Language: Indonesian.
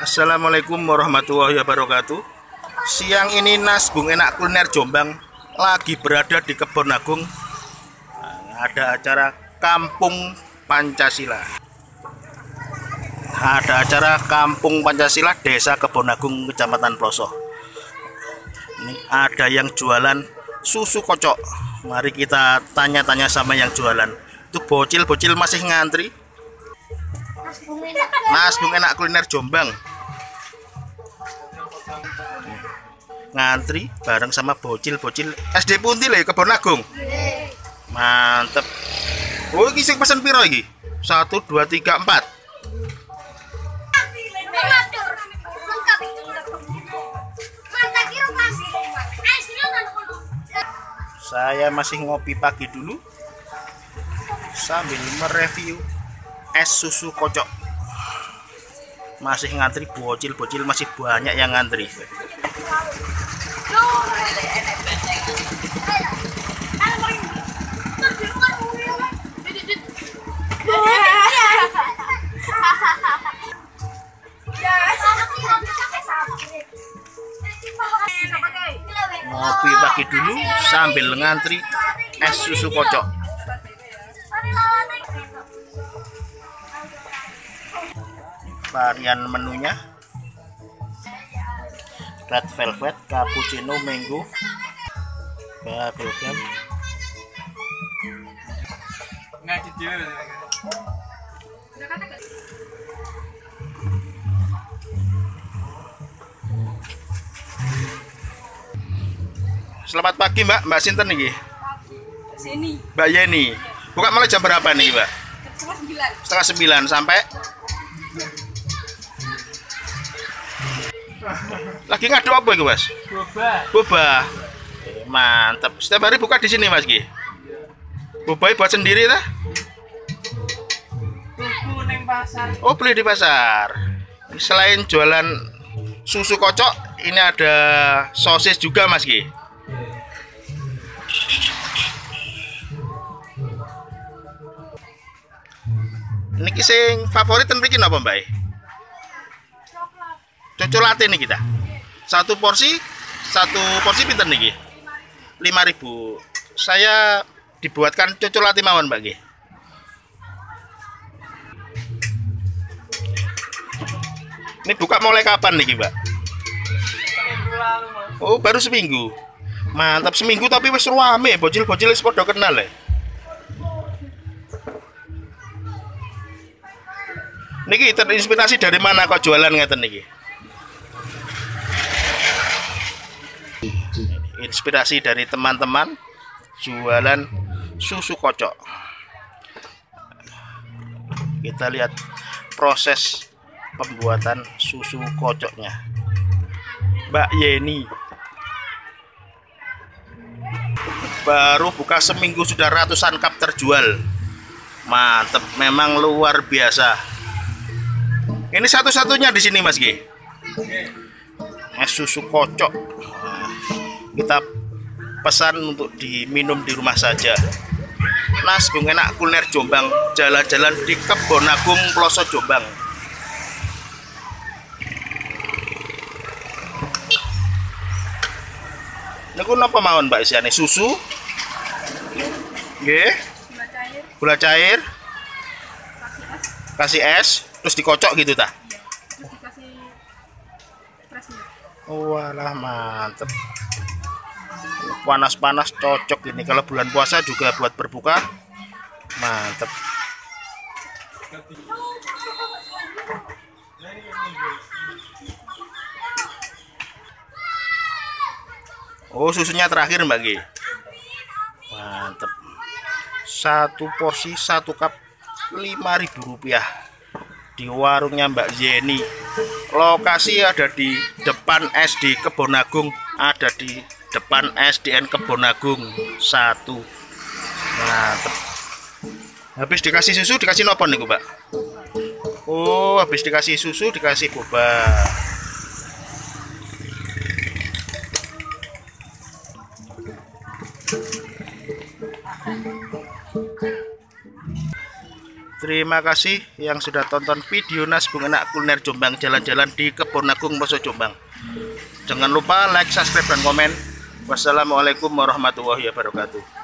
Assalamualaikum warahmatullahi wabarakatuh. Siang ini Nasbung Enak Kuliner Jombang lagi berada di Kebon Agung. Ada acara Kampung Pancasila. Ada acara Kampung Pancasila Desa Kebon Agung, Kecamatan Ploso. Ini ada yang jualan susu kocok. Mari kita tanya-tanya sama yang jualan. Itu bocil-bocil masih ngantri. Nasbung Enak Kuliner Jombang ngantri bareng sama bocil-bocil SD Puntil ya, Kebon Agung. Mantep. Oh, ini sing pesen piro iki? 1 2 3 4. Saya masih ngopi pagi dulu sambil mereview es susu kocok. Masih ngantri bocil-bocil, masih banyak yang ngantri. Ngopi pagi dulu sambil ngantri es susu kocok. Varian menunya red velvet, cappuccino, mango, bubblegum. Selamat pagi Mbak, Mbak Sinten nih? Sini. Mbak Yeni. Buka mulai jam berapa nih Mbak? Setengah 9 sampai. Lagi ngaduk apa itu Mas? Boba. Boba. Mantap. Setiap hari buka di sini Mas Ki? Boba buat sendiri tah? Tuku neng pasar. Oh, beli di pasar. Selain jualan susu kocok, ini ada sosis juga Mas Ki. Ini sing favorit ten mriki napa Mbak? Coklat ini kita. Satu porsi pinten niki? 5.000. Saya dibuatkan coklat mawon Mbak nggih. Ini buka mulai kapan niki, Mbak? Seminggu lalu, Mas. Oh, baru seminggu. Mantap, seminggu tapi wis rame, bocil-bocil wis padha kenal ya. Niki terinspirasi dari mana kok jualan ngeten niki? Inspirasi dari teman-teman jualan susu kocok. Kita lihat proses pembuatan susu kocoknya. Mbak Yeni baru buka seminggu sudah ratusan cup terjual. Mantep, memang luar biasa. Ini satu-satunya di sini Mas G. Es susu kocok. Nah, kita pesan untuk diminum di rumah saja. Nasbung Enak Kuliner Jombang, jalan-jalan di Kebon Agung, Ploso Jombang. Niku napa mawon Mbak isiane? Susu? Nggih. Gula cair. Kasih es, terus dikocok gitu ta? Oh, walah mantep. Panas-panas cocok ini kalau bulan puasa juga buat berbuka. Mantep. Oh, susunya terakhir Mbak G. Mantep. Satu porsi 1 cup Rp5.000 di warungnya Mbak Yeni. Lokasi ada di depan SD Kebon Agung, ada di depan SDN Kebon Agung 1. Mantep. Habis dikasih susu dikasih nopo nih Mbak? Oh, habis dikasih susu dikasih boba. Terima kasih yang sudah tonton video Nas Bung Enak Kuliner Jombang, jalan-jalan di Kebon Agung Moso Jombang. Jangan lupa like, subscribe, dan komen. Wassalamualaikum warahmatullahi wabarakatuh.